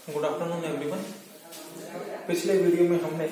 Good afternoon everyone. पिछले video में हमने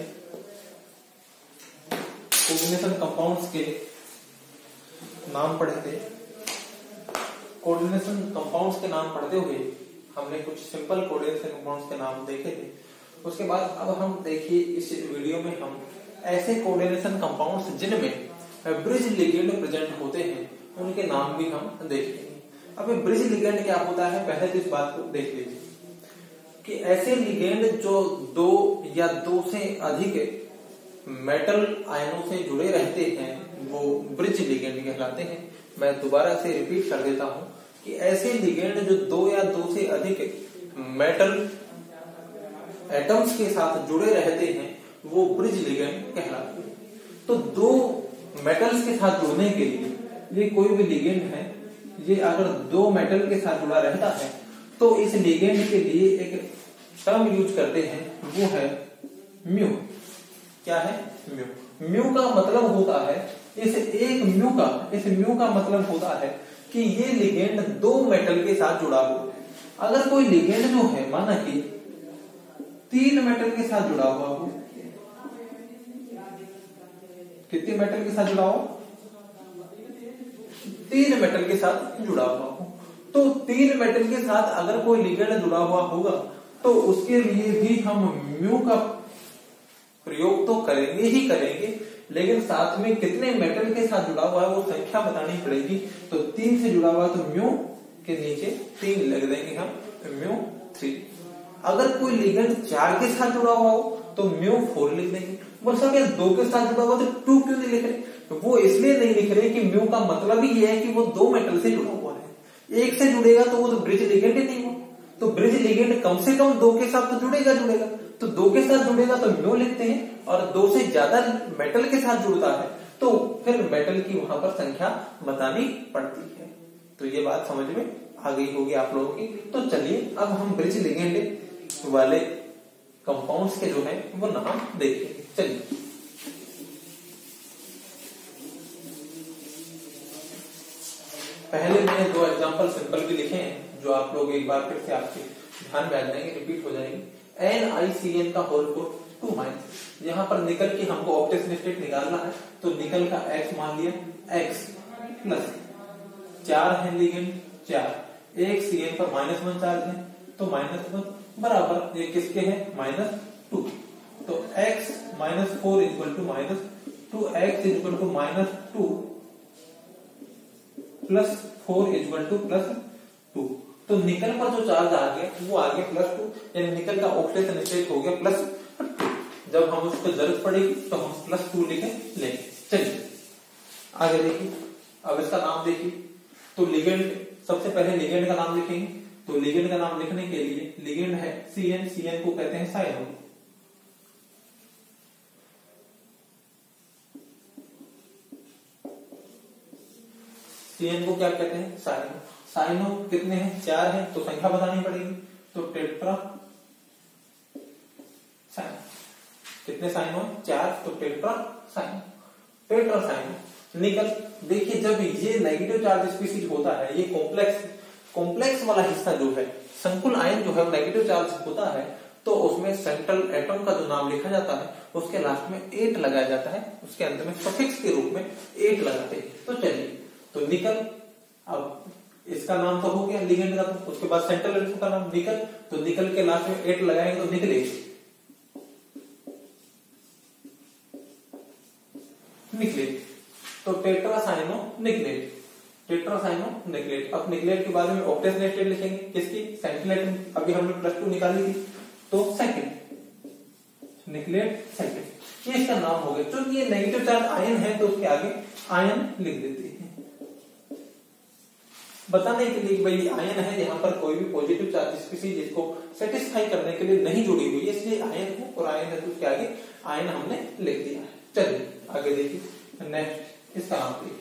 कोऑर्डिनेशन कंपाउंड्स के नाम पढ़े थे। कोऑर्डिनेशन कंपाउंड्स के नाम पढ़ते हुए हमने कुछ सिंपल कोऑर्डिनेशन कंपाउंड्स के नाम देखे थे। उसके बाद अब हम देखिए इस वीडियो में हम ऐसे कोऑर्डिनेशन कंपाउंड्स जिनमें ब्रिज लिगेंड प्रेजेंट होते हैं उनके नाम भी हम देखेंगे। अब ब्रिज लिगेंड क्या होता है, पहले तो इस बात को देख लीजिए कि ऐसे लिगेंड जो दो या दो से अधिक मेटल आयनों से जुड़े रहते हैं वो ब्रिज लिगेंड कहलाते हैं। मैं दोबारा से रिपीट कर देता हूं कि ऐसे लिगेंड जो दो या दो से अधिक मेटल एटम्स के साथ जुड़े रहते हैं वो ब्रिज लिगेंड कहलाते हैं। तो दो मेटल्स के साथ जुड़ने के लिए ये कोई भी लिगेंड है, ये अगर दो मेटल के साथ जुड़ा रहता है तो इस लिगेंड के लिए एक टर्म यूज करते हैं, वो है म्यू। क्या है? म्यू। म्यू का मतलब होता है इस म्यू का मतलब होता है कि ये लिगेंड दो मेटल के साथ जुड़ा हो। अगर कोई लिगेंड जो है माना कि 3 मेटल के साथ जुड़ा हुआ हो, कितने मेटल के साथ जुड़ा हो? 3 मेटल के साथ जुड़ा हुआ हो। तो 3 मेटल के साथ अगर कोई लिगेंड जुड़ा हुआ होगा तो उसके लिए भी हम म्यू का प्रयोग तो करेंगे ही करेंगे, लेकिन साथ में कितने मेटल के साथ जुड़ा हुआ है वो संख्या बतानी पड़ेगी। तो 3 से जुड़ा हुआ तो म्यू के नीचे 3 लिख देंगे हम, म्यू 3। अगर कोई लिगेंड 4 के साथ जुड़ा हुआ हो तो म्यू 4 लिख देंगे। बोल सब यार 2 के साथ जुड़ा हुआ तो 2 क्यों नहीं लिख रहे? तो वो इसलिए नहीं लिख रहे कि म्यू का मतलब ही ये है कि वो 2 मेटल से जुड़ा हुआ है। एक से जुड़ेगा तो वो तो ब्रिज लिगेंड ही नहीं हो। तो ब्रिज लिगेंड कम से कम 2 के साथ तो जुड़ेगा। तो 2 के साथ जुड़ेगा तो म्यू लिखते हैं, और 2 से ज्यादा मेटल के साथ जुड़ता है तो फिर मेटल की वहां पर संख्या बतानी पड़ती है। तो ये बात समझ में आ गई होगी आप लोगों की। तो चलिए अब हम ब्रिज लिगेंड वाले कंपाउंड्स के जो है वो नाम देखेंगे। चलिए पहले मैंने 2 एग्जांपल सिंपल भी लिखे हैं जो आप लोग एक बार फिर से आपके ध्यान में आ जाएंगे, रिपीट हो जाएंगे। NiCN का होल को 2 - यहाँ पर निकल की हमको ऑक्टेशन स्टेट निकालना है तो निकल का X मान लिया, X प्लस 4 है लिगेंड 4, एक CN पर -1 चार्ज है तो -1 बराबर ये किसके है? -2। तो X - 4 = -2, X = -2 प्लस 4 = +2। तो निकल पर जो चार्ज आ गया वो आ गया +2, यानी निकल का ऑक्सीडेशन स्टेट हो गया +2। जब हम उसको जरूरत पड़ेगी तो हम +2 लिखे लेंगे। चलिए आगे देखिए। अब इसका नाम देखिए। तो लिगेंड, सबसे पहले लिगेंड का नाम लिखेंगे। तो लिगेंड का नाम लिखने के लिए लिगेंड है CN, CN को कहते हैं साइनो। CN को क्या कहते हैं? साइनो। साइनो कितने हैं? 4 हैं तो संख्या बतानी पड़ेगी। तो टेट्रा साइनो। कितने साइनो? 4, तो टेट्रा साइनो। Tetra cyano. निकल, देखिए जब ये नेगेटिव चार्ज स्पीशीज होता है, ये कॉम्प्लेक्स वाला हिस्सा जो है, संकुल आयन जो है नेगेटिव चार्ज होता है, तो उसमें सेंट्रल एटम का जो नाम लिखा जाता है उसके लास्ट में 8 लगाया जाता है, उसके अंत में सफिक्स के रूप में 8 लगाते हैं। तो चलिए, तो निकल, अब इसका नाम तो हो गया लिगेंड का, तो उसके बाद सेंट्रल एटम का नाम निकल, तो निकल के लास्ट में 8 लगाएंगे तो निकले तो टेट्रासाइनो निकलेट। टेट्रासाइनो निकलेट। अब निकलेट के बारे में ऑक्टेशन स्टेट लिखेंगे किसकी? Central atom. अभी हमने +2 निकाली थी तो सेकंड, निकलेट सेकंड, ये इसका नाम हो गया। क्योंकि ये नेगेटिव चार्ज आयन है तो उसके आगे आयन लिख देते हैं बताने के लिए कि भाई आयन है, यहाँ पर कोई भी पॉजिटिव चार्ज स्पीशीज इसको सेटिस्फाई करने के लिए नहीं जुड़ी हुई है, इसलिए आयन है, और आयन है तो उसके आगे आयन हमने लिख दिया है। चलिए आगे देखिए। नेक्स्ट इसका नाम देखिए।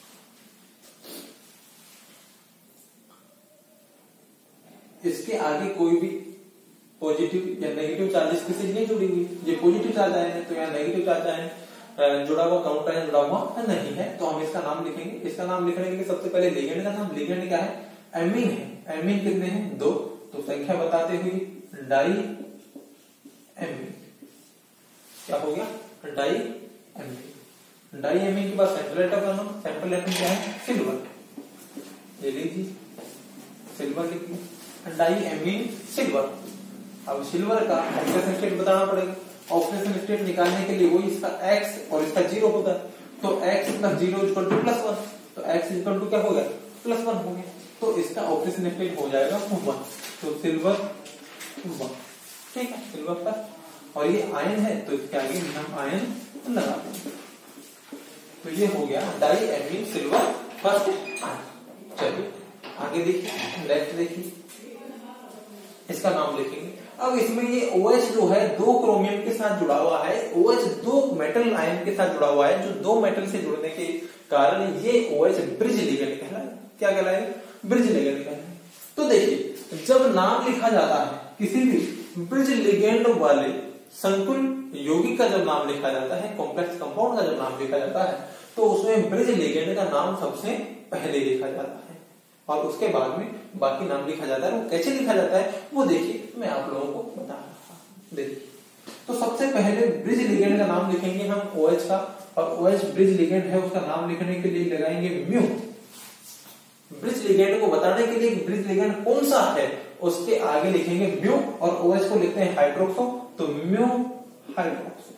इसके आगे कोई भी पॉजिटिव या नेगेटिव चार्ज स्पीशीज नहीं जुड़ी हुई। ये पॉजिटिव चार्ज आयन है तो यहाँ नेगेटिव चार्ज आयन जुड़ा हुआ, काउंटर आयन जुड़ा हुआ नहीं है, तो हम इसका नाम लिखेंगे। इसका नाम लिखने के लिए सबसे पहले लिगेंड का नाम, लिगेंड क्या है? एमीन है। एमीन कितने हैं? 2, तो संख्या बताते हुए डाई एमीन। क्या हो गया? Die amine. डाई एमीन के बाद सेंट्रल एटम का नाम, सेंट्रल एटम क्या है? सिल्वर। ये लीजिए सिल्वर लिखिए, डाई एमीन सिल्वर। अब सिल्वर का ऑक्सीडेशन स्टेट बताना पड़ेगा। ऑक्सीडेशन स्टेट निकालने के लिए वही इसका x और इसका 0 होता है, तो x + 0 = +1, तो x = क्या हो गया? +1 हो गया। तो इसका ऑक्सीडेशन स्टेट हो जाएगा 1, तो सिल्वर 1। ठीक है, सिल्वर का। और ये आयन है तो इसके आगे हम आयन लगा देंगे। तो ये हो गया diammine silver first ion. चलिए आगे देखिए, नेक्स्ट देखिए, इसका नाम लिखेंगे। अब इसमें ये OH जो है 2 क्रोमियम के साथ जुड़ा हुआ है। OH 2 मेटल आयन के साथ जुड़ा हुआ है, जो 2 मेटल से जुड़ने के कारण ये OH ब्रिज लिगेंड कहलाएगा। क्या कहलाएगा? ब्रिज लिगेंड कहलाएगा। तो देखिए, जब नाम लिखा जाता है किसी भी ब्रिज लिगेंड वाले संकुल यौगिक का जब नाम लिखा जाता है, कॉम्प्लेक्स कंपाउंड का जब नाम लिखा जाता है, तो उसमें ब्रिज लिगेंड का नाम सबसे पहले लिखा जाता है और उसके बाद में बाकी नाम लिखा जाता है। वो कैसे लिखा जाता है वो देखिए, मैं आप लोगों को बता रहा हूं। देखिए, तो सबसे पहले ब्रिज लिगेंड का नाम लिखेंगे हम OH का, और OH ब्रिज लिगेंड है, उसका नाम लिखने के लिए लगाएंगे म्यू। ब्रिज लिगेंड को बताने के लिए ब्रिज लिगेंड कौन सा है उसके आगे लिखेंगे म्यू, और OH को लिखते हैं हाइड्रोक्सो, तो म्यू हाइड्रोक्सो।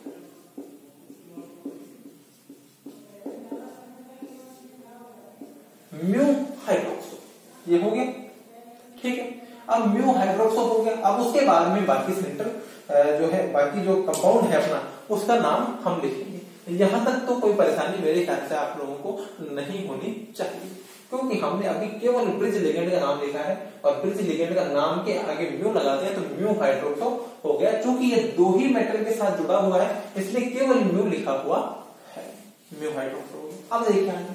म्यू हाइड्रोक्सो, ये हो गया। ठीक है, अब म्यू हाइड्रोक्सो हो गया। अब उसके बाद में बाकी सेंटर जो है, बाकी जो कंपाउंड है अपना, उसका नाम हम लिखेंगे। यहां तक तो कोई परेशानी मेरे ख्याल से आप लोगों को नहीं होनी चाहिए, क्योंकि हमने अभी केवल ब्रिज लिगेंड का नाम लिखा है और ब्रिज लिगेंड का नाम के आगे म्यू लगाते हैं तो म्यू हाइड्रोक्सो हो गया। चूंकि ये 2 ही मेटल के साथ जुड़ा हुआ है इसलिए केवल म्यू लिखा हुआ है, म्यू हाइड्रोक्सो। अब देखिए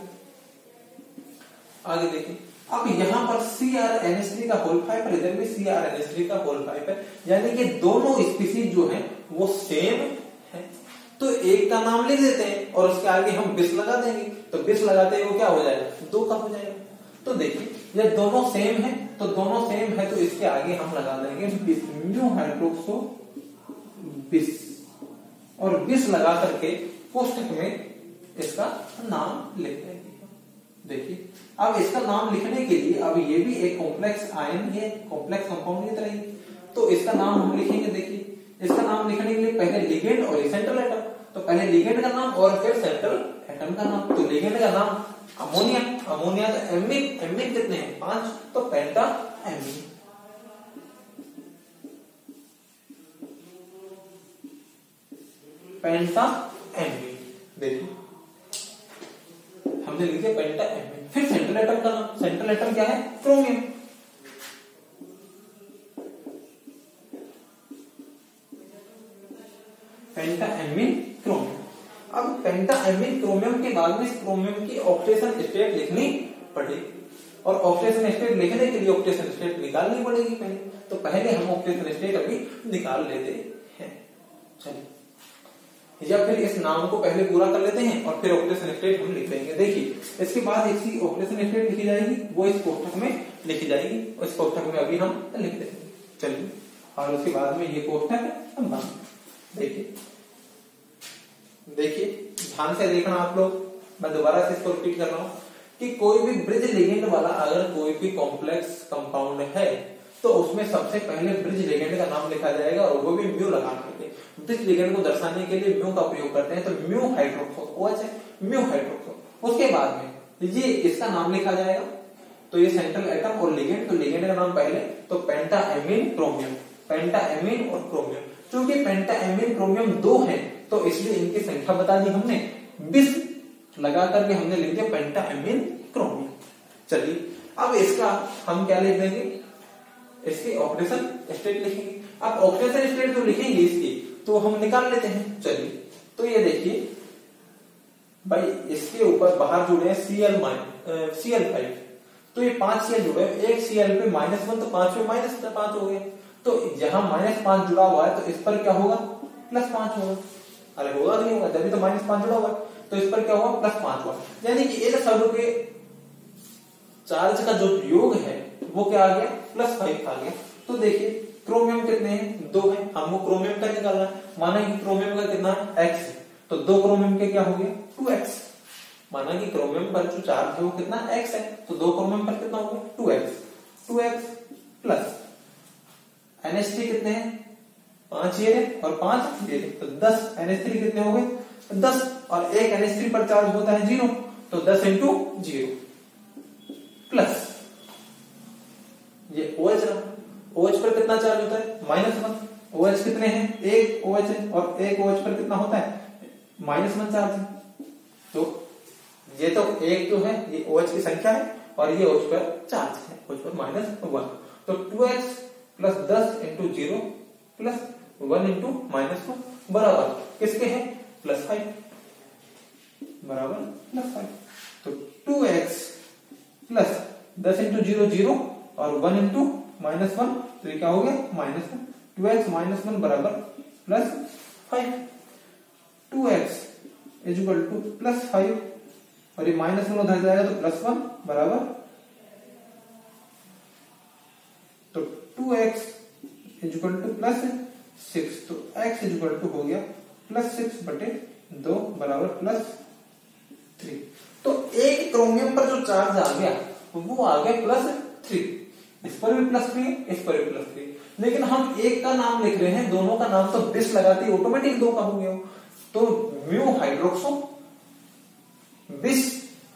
आगे देखिए, अब यहां पर CrNH3 का होल 5 इधर भी CrNH3 का होल 5 है, यानी कि दोनों स्पीसीज जो है वो सेम है। तो एक का नाम लिख देते हैं और उसके आगे हम बिस लगा देंगे, तो बिस लगाते हैं वो क्या हो जाएगा? 2 का हो जाएगा। तो देखिए, ये दोनों सेम है, तो दोनों सेम है तो इसके आगे हम लगा देंगे बिस, म्यू हाइड्रोक्सो बिस, और बिस लगा करके कोष्टक में इसका नाम लिख देंगे। देखिए, अब इसका नाम लिखने के लिए, अब ये भी एक कॉम्प्लेक्स आयन है, कॉम्प्लेक्स कंपाउंड की तरह ही, तो इसका नाम हम लिखेंगे। देखिए, इसका नाम लिखने के लिए पहले लिगेंड और सेंट्रल एटम, तो पहले लिगेंड का नाम और फिर सेंट्रल एटम का नाम। तो लिगेंड का नाम अमोनिया, अमोनिया तो एमीन, एमीन कितने हैं? 5, तो पेंटा एमीन। पेंटा एमीन, देखिए हमने लिखे पेंटा एमीन। फिर सेंट्रल एटम का नाम, सेंट्रल एटम क्या है? क्रोमियम। Pentaammine chromium. अब पेंटा एमीन क्रोमियम के बाद में क्रोमियम की ऑक्सीडेशन स्टेट लिखनी पड़ेगी, और ऑक्सीडेशन स्टेट लिखने के लिए ऑक्सीडेशन स्टेट निकालनी पड़ेगी पहले। तो पहले हम ऑक्सीडेशन स्टेट अभी निकाल लेते हैं। चलिए, या फिर इस नाम को पहले पूरा कर लेते हैं और फिर ऑक्सीडेशन स्टेट हम लिख लेंगे। देखिए, इसके बाद इसकी ऑक्सीडेशन स्टेट लिखी जाएगी, वो इस कोष्ठक में लिखी जाएगी, और इस कोष्ठक में अभी हम लिख देंगे। चलिए, और उसके बाद में ये कोष्ठक हम बंद। देखिए देखिए, ध्यान से देखना आप लोग, मैं दोबारा से इसको रिपीट कर रहा हूं कि कोई भी ब्रिज लिगेंड वाला अगर कोई भी कॉम्प्लेक्स कंपाउंड है तो उसमें सबसे पहले ब्रिज लिगेंड का नाम लिखा जाएगा, और वो भी म्यू लगा करके। ब्रिज लिगेंड को दर्शाने के लिए म्यू का प्रयोग करते हैं, तो म्यू हाइड्रोक्सो, OH है, म्यू हाइड्रोक्सो। उसके बाद में ये इसका नाम लिखा जाएगा, तो ये सेंट्रल एटम और लिगेंड, तो लिगेंड का नाम पहले, तो pentaammine chromium, pentaammine और क्रोमियम। क्योंकि पेंटा एमीन क्रोमियम 2 है तो इसलिए इनकी संख्या बता दी हमने, 20 लगा करके हमने लिख दिया पेंटा एमीन क्रोमियम। चलिए, अब इसका हम क्या लिख देंगे? इसकी ऑक्सीडेशन स्टेट लिखेंगे। अब ऑक्सीडेशन स्टेट जो लिखेंगे इसकी, तो हम निकाल लेते हैं। चलिए, तो ये देखिए भाई, इसके ऊपर बाहर जुड़े हैं Cl5, तो ये 5 Cl जुड़े हैं, एक Cl पे -1, तो 5 पे -5 हो गए। तो जहां -5 जुड़ा हुआ है तो इस पर क्या होगा? +5 होगा। अरे होगा नहीं होगा, जब भी तो -5 जुड़ा हुआ है, तो इस पर क्या होगा? +5 होगा। यानी कि इन सब के चार्ज का जो योग है वो क्या आ गया? +5 आ गया। तो देखिए, क्रोमियम कितने हैं, 2 है, हमको क्रोमियम का निकालना है। माना कि क्रोमियम का कितना है, x है, तो 2 क्रोमियम के क्या हो गया, 2x। माना कि क्रोमियम पर जो चार्ज है वो कितना x है, तो 2 क्रोमियम पर कितना हो गया, 2x प्लस NH3 कितने हैं, 5 ये और 5 ये, तो 10 NH3 कितने हो गए, 10, और एक NH3 पर चार्ज होता है 0, तो 10 इंटू 0 प्लस ये OH रहा, OH पर कितना चार्ज होता है, -1। OH कितने हैं, एक OH है, और एक OH पर कितना होता है, -1 चार्ज है। तो ये तो एक जो है ये OH की संख्या है, और ये OH पर चार्ज है, OH पर -1। तो 2x plus 10 into 0 plus 1 into -1 बराबर किसके है, +5 बराबर +5। तो 2x प्लस 10 इंटू 0 0 और 1 इंटू -1, तो ये क्या हो गया, -1। 2x -1 बराबर +5। 2x इज इक्वल टू +5, और ये -1 उधर जाएगा तो +1 बराबर, तो 2x इज इक्वल टू +6, तो x इज इक्वल टू हो गया +6/2 बराबर +3। तो एक क्रोमियम पर जो चार्ज आ गया वो आ गया +3, इस पर भी +3 है, इस पर भी +3, लेकिन हम एक का नाम लिख रहे हैं, दोनों का नाम तो बिस लगाते ही ऑटोमेटिक 2 का हो गया। तो म्यू हाइड्रोक्सो बिस,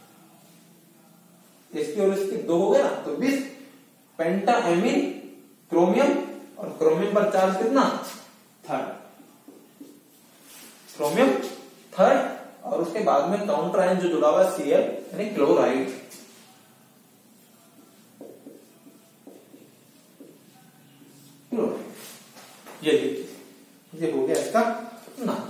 इसकी और इसकी 2 हो गया ना, तो बिस पेंटाएमीन क्रोमियम, और क्रोमियम पर चार्ज कितना, 3rd, क्रोमियम 3rd, और उसके बाद में काउंटर आयन जो जुड़ा हुआ है Cl यानी क्लोराइड। ये हो गया इसका नाम।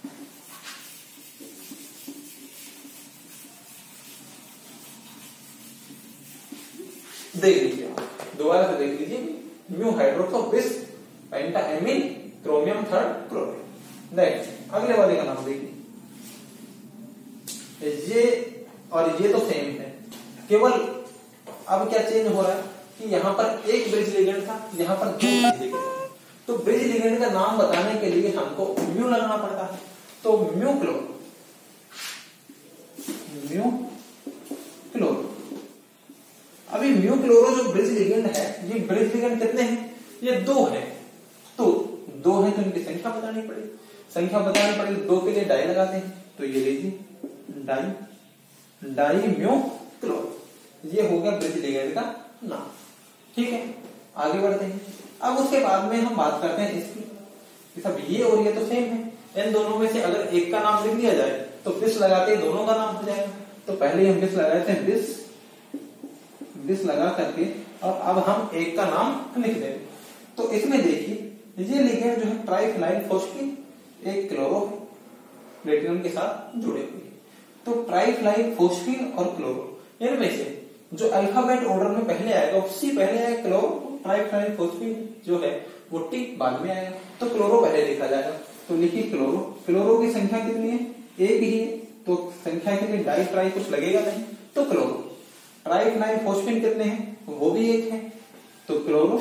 देख लीजिए, दोबारा से देख लीजिए, म्यू हाइड्रोक्सो बिस pentaammine chromium 3rd chloride. Next अगले वाले का नाम देखिए, ये और ये तो सेम है, केवल अब क्या चेंज हो रहा है कि यहां पर एक ब्रिज लिगेंड था, यहां पर 2 ब्रिज लिगेंड। तो ब्रिज लिगेंड का नाम बताने के लिए हमको म्यू लगाना पड़ता है, तो म्यू क्लोरो। अभी म्यू क्लोरो जो ब्रिज लिगेंड है, ये ब्रिज लिगेंड कितने हैं, ये 2 है, तो 2 है तो इनकी संख्या बतानी पड़ेगी। संख्या बतानी पड़ेगी, 2 के लिए डाई लगाते हैं, तो ये लीजिए डाई म्यू क्लोरो, ये हो गया ब्रिज लिगेंड का नाम। ठीक है, आगे बढ़ते हैं। अब उसके बाद में हम बात करते हैं इसकी, सब ये और ये तो सेम है, इन दोनों में से अगर एक का नाम लिख दिया जाए तो बिस लगाते ही दोनों का नाम हो जाएगा। तो पहले हम बिस लगाते हैं, बिस लगा करके, और अब हम एक का नाम लिख देंगे। तो इसमें देखिए ये लिगेंड जो है ट्राइफिनाइल फोस्फीन, एक क्लोरो प्लेटिनम के साथ जुड़े हुए। तो ट्राइफिनाइल फोस्फीन और क्लोरो, इनमें से जो अल्फाबेट ऑर्डर में पहले आएगा उससे पहले आएगा क्लोरो, ट्राइफिनाइल फोस्फीन जो है वो टी बाद में आएगा, तो क्लोरो पहले लिखा जाएगा। तो लिखिए क्लोरो, क्लोरो की संख्या कितनी है, एक ही है, तो संख्या के लिए डाई ट्राई कुछ लगेगा नहीं, तो क्लोरो। ट्राइफिनाइल फोस्फीन कितने हैं, वो भी एक है, तो क्लोरो।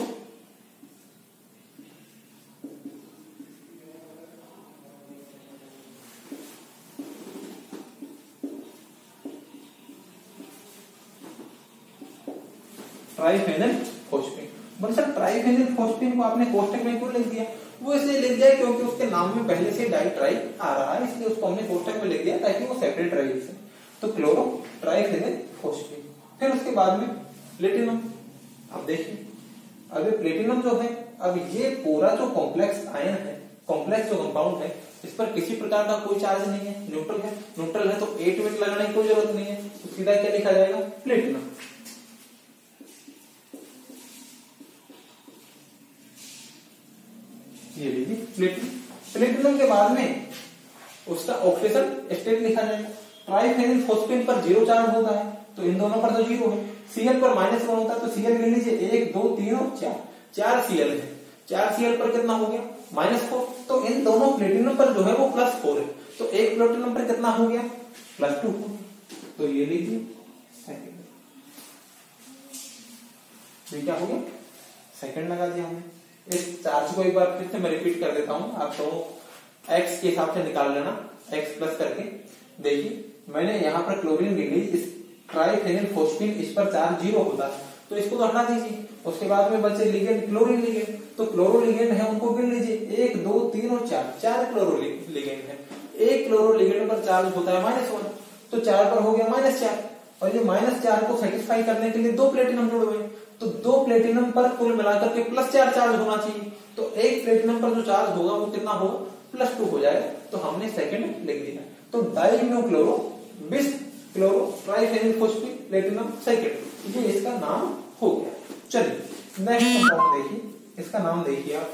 Triphenyl phosphine. बोले सर ट्राइफेनिल फोस्फीन को आपने कोष्टक में क्यों लिख दिया, वो इसलिए लिख दिया क्योंकि उसके नाम में पहले से डाई ट्राई आ रहा है, इसलिए उसको हमने कोष्टक में लिख दिया ताकि वो सेपरेट रहे इससे। तो क्लोरो ट्राइफेनिल फोस्फीन। फिर उसके बाद में प्लेटिनम। अब देखिए, अब ये प्लेटिनम जो है, अब ये पूरा जो कॉम्प्लेक्स आयन है, कॉम्प्लेक्स जो कंपाउंड है, इस पर किसी प्रकार का कोई चार्ज नहीं है, न्यूट्रल है। न्यूट्रल है तो 8 बिट लगाने की कोई जरूरत नहीं है, तो सीधा क्या लिखा जाएगा, प्लेटिनम। ये लीजिए प्लेटिनम। प्लेटिनम के बाद में उसका ऑक्सीजन स्टेट लिखा जाएगा। ट्राइफेनिल फोस्फीन पर 0 चार्ज होता है, तो इन दोनों पर तो 0 है। Cl पर -1 होता है, तो Cl ले लीजिए 1 2 3 और 4 Cl है। 4 Cl पर कितना हो गया, -4। तो इन दोनों प्लेटिनम पर जो है वो +4 है, तो एक प्लेटिनम पर कितना हो गया, +2। तो ये लीजिए सेकंड, ये क्या हो गया, सेकंड लगा दिया हमने। इस चार्ज को एक बार फिर से मैं रिपीट कर देता हूं, आप तो एक्स के हिसाब से निकाल लेना, एक्स प्लस करके। देखिए मैंने यहाँ पर क्लोरीन ले ली, इस ट्राइफेनिल फोस्फीन, इस पर चार्ज 0 होता है तो इसको तो हटा दीजिए। उसके बाद में बचे लिगेंड, क्लोरीन लिगेंड, तो क्लोरो लिगेंड है उनको गिन लीजिए, 1 2 3 और 4, 4 क्लोरो लिगेंड है। एक क्लोरो लिगेंड पर चार्ज होता है -1, तो 4 पर हो गया -4, और ये -4 को सेटिस्फाई करने के लिए 2 प्लेटिनम जुड़े हुए, तो 2 प्लेटिनम पर कुल मिलाकर के +4 चार्ज होना चाहिए। तो एक प्लेटिनम पर जो चार्ज होगा वो कितना होगा, +2 हो जाएगा, तो हमने सेकंड लिख दिया। तो di mu chloro bis chloro triphenyl phosphate platinum second, ये इसका नाम हो गया। चलिए नेक्स्ट कंपाउंड देखिए, इसका नाम देखिए आप,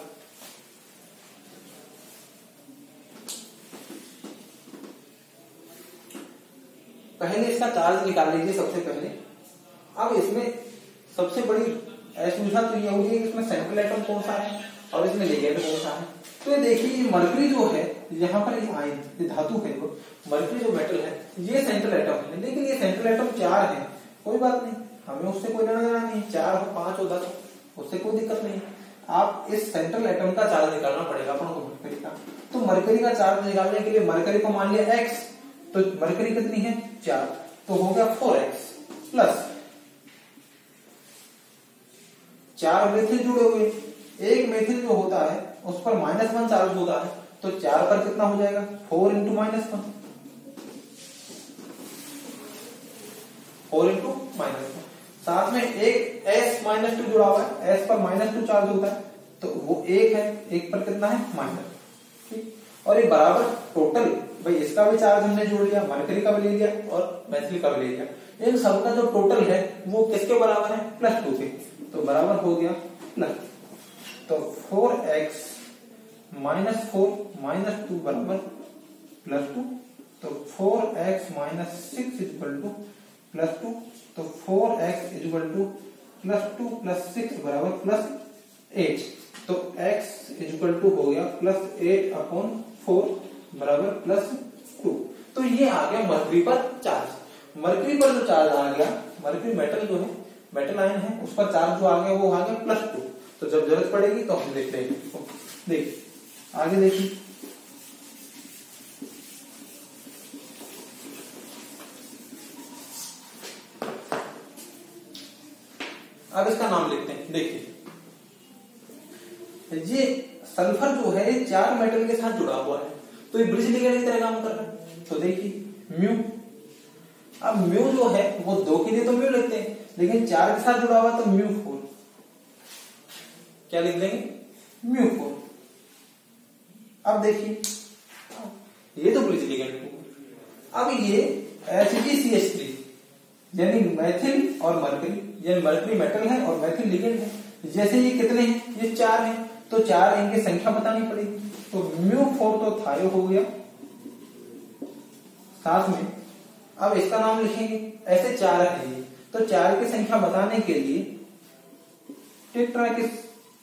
पहले इसका चार्ज निकाल लीजिए सबसे पहले। अब इसमें सबसे बड़ी असुविधा तो ये होगी कि इसमें सेंट्रल एटम कौन सा है और इसमें लिगेंड कौन सा है। तो ये देखिए ये मरकरी जो है, यहाँ पर ये आयन, ये धातु है, वो मरकरी जो मेटल है ये सेंट्रल एटम है, लेकिन ये सेंट्रल एटम 4 है, कोई बात नहीं, हमें उससे कोई लेना देना नहीं, 4 हो 5 हो 10 उससे कोई दिक्कत नहीं। आप इस सेंट्रल एटम का चार्ज निकालना पड़ेगा अपन को मरकरी का। तो मरकरी का चार्ज निकालने के लिए मरकरी को मान लिया x, तो मरकरी कितनी है 4, तो हो गया 4x प्लस 4 मेथिल जुड़े हुए, एक मेथिल जो होता है उस पर -1 चार्ज होता है, तो 4 पर कितना हो जाएगा 4 × -1, 4 × -1। साथ में एक S-2 जुड़ा हुआ है, S पर -2 चार्ज होता है, तो वो 1 है, 1 पर कितना है -, ठीक। और ये बराबर टोटल, भाई इसका भी चार्ज हमने जोड़ लिया, मरकरी का भी ले लिया और मैथिल का भी ले लिया, इन सबका जो टोटल है वो किसके बराबर है +2 के, तो बराबर हो गया प्लस, तो 4x - 4 - 2 बराबर +2, तो 4x - 6 +2, तो 4x +2 + 6 बराबर +8, तो x हो गया +8/4 बराबर +2। तो ये आ गया मरकरी पर चार्ज। मरकरी पर जो चार्ज आ गया, मरकरी मेटल जो है, मेटल आयन है, उस पर चार्ज जो आ गया वो आ गया +2। तो जब जरूरत पड़ेगी तो हम देखते हैं। देखिए आगे देखिए, अब इसका नाम लिखते हैं। देखिए ये सल्फर जो है 4 मेटल के साथ जुड़ा हुआ है, तो ये ब्रिज लिगेंड की तरह काम कर रहा है। तो देखिए म्यू, अब म्यू जो है वो 2 के लिए तो म्यू लिखते हैं, लेकिन 4 के साथ जुड़ा हुआ तो μ4, क्या लिख देंगे μ4। अब देखिए ये तो ब्रिज लिगेंड हो। अब ये HgCH3 यानी मैथिल और मरकरी, यानी मरकरी मेटल है और मैथिल लिगेंड है। जैसे ये कितने हैं, ये 4 हैं, तो 4 इनकी संख्या बतानी पड़ेगी, तो μ4 तो थायो हो गया। साथ में अब इसका नाम लिखेंगे, ऐसे 4 है ये, तो 4 की संख्या बताने के लिए टेट्राकिस,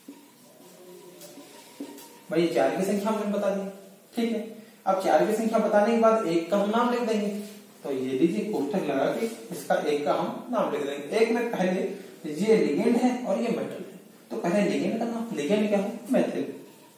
भाई 4 की संख्या हमने बता दी, ठीक है। अब 4 की संख्या बताने के बाद 1 का हम नाम लिख देंगे, तो ये लीजिए कोष्ठक लगा के इसका 1 का हम नाम लिख देंगे। 1 में पहले ये लिगेंड है और ये मेटल है, तो पहले लिगेंड का नाम, लिगेंड क्या है मैथिल,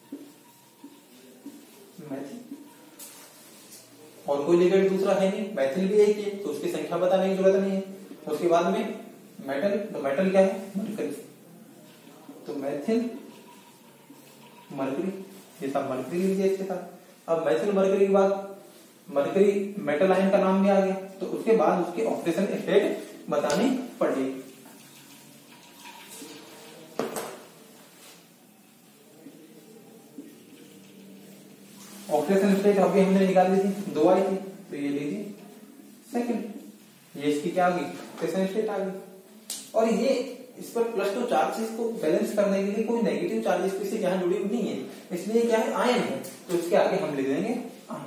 मैथिल, और कोई लिगेंड दूसरा है नहीं, मैथिल भी एक ही है, तो उसकी संख्या बताने की जरूरत नहीं है। उसके बाद में मेटल, तो मेटल क्या है मरकरी, तो मैथिल मरकरी, ये सब मरकरी लीजिए इसके साथ। अब मैथिल मरकरी के बाद मरकरी मेटल आयन का नाम भी आ गया, तो उसके बाद उसके ऑक्सीडेशन स्टेट बतानी पड़ेगी। ऑक्सीडेशन स्टेट अभी हमने निकाल ली थी, 2 आई थी, तो ये लीजिए सेकंड, ये इसकी क्या आ गई ऑक्सीडेशन स्टेट आ गई। और ये इस पर +2 चार्जेस को बैलेंस करने के लिए कोई नेगेटिव चार्जेस किसी यहाँ जुड़ी हुई नहीं है, इसलिए क्या है आयन है, तो इसके आगे हम लिख देंगे आयन।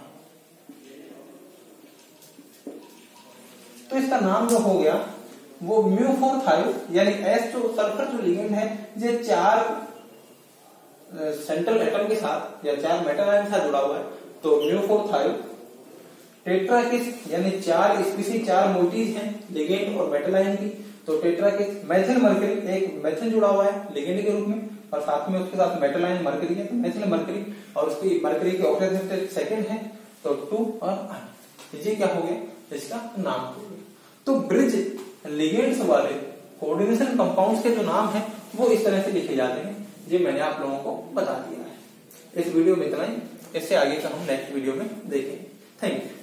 तो इसका नाम जो हो गया वो μ4 थायो, यानी S जो सल्फर जो लिगेंड है, ये 4 सेंट्रल एटम के साथ या 4 मेटल आयन के साथ जुड़ा हुआ है, तो μ4 थायो। टेट्राकिस यानी 4 स्पीसी, 4 मोटीज हैं लिगेंड और मेटल आयन की, तो टेट्राकिस। मैथिल मरकरी, एक मैथिल जुड़ा हुआ है लिगेंड के रूप में, और साथ में उसके साथ मेटल आयन मरकरी है, तो नेचुरल मरकरी, और उसकी मरकरी की ऑक्सीडेशन स्टेट सेकंड है, तो 2 और ये क्या हो गया, इसका नाम हो गया। तो ब्रिज लिगेंड्स वाले कोऑर्डिनेशन कंपाउंड्स के जो नाम है वो इस तरह से लिखे जाते हैं, ये मैंने आप लोगों को बता दिया है। इस वीडियो में इतना ही, इससे आगे का हम नेक्स्ट वीडियो में देखेंगे। Thank you.